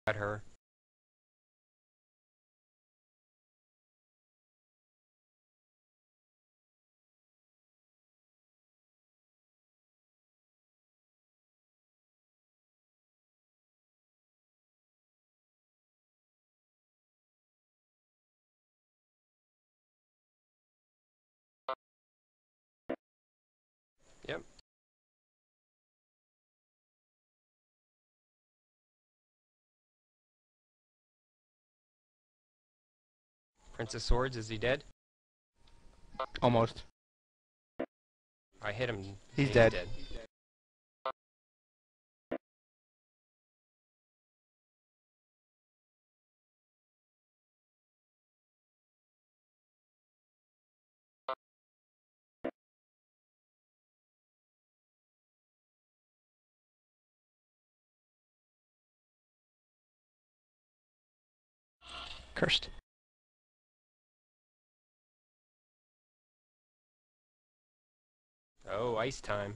At her. Yep. Prince of Swords, is he dead? Almost. I hit him. He's dead. Cursed. Oh, ice time.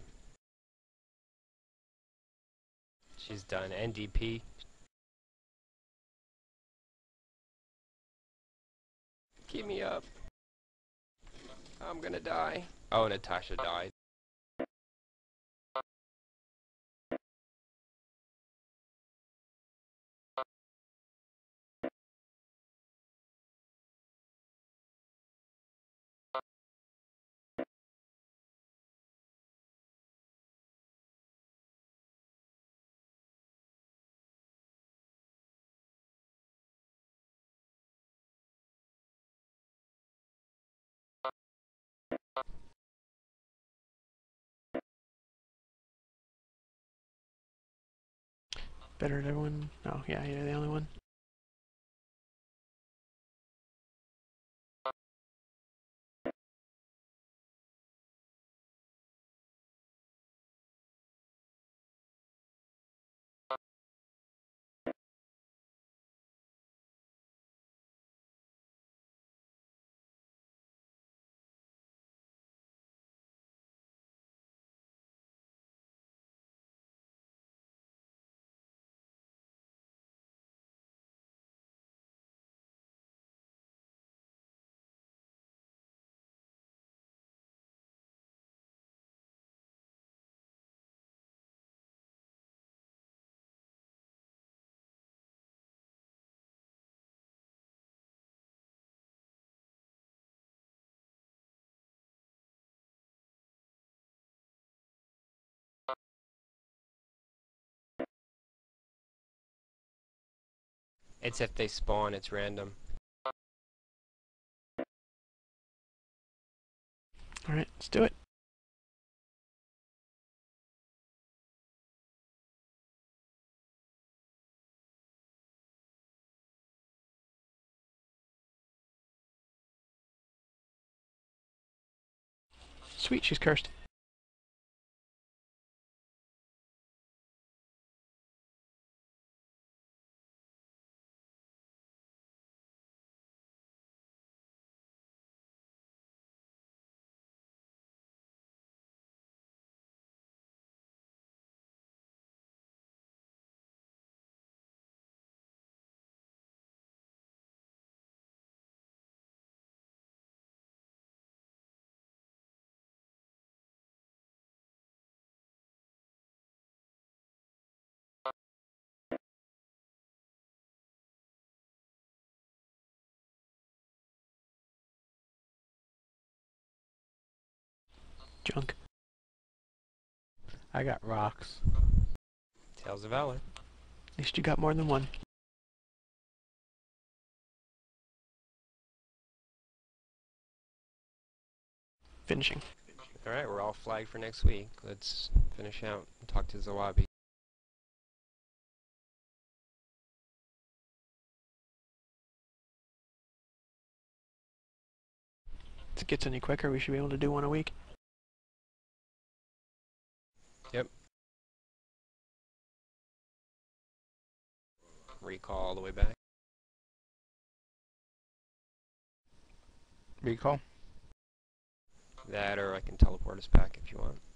She's done. NDP. Keep me up. I'm gonna die. Oh, Natasha died. Better than everyone? No, yeah, you're the only one. It's if they spawn, it's random. Alright, let's do it. Sweet, she's cursed. Junk. I got rocks. Tales of Valor. At least you got more than one. Finishing. Alright, we're all flagged for next week. Let's finish out and talk to Zawabi. If it gets any quicker, we should be able to do one a week. Yep. Recall all the way back. Recall. That, or I can teleport us back if you want.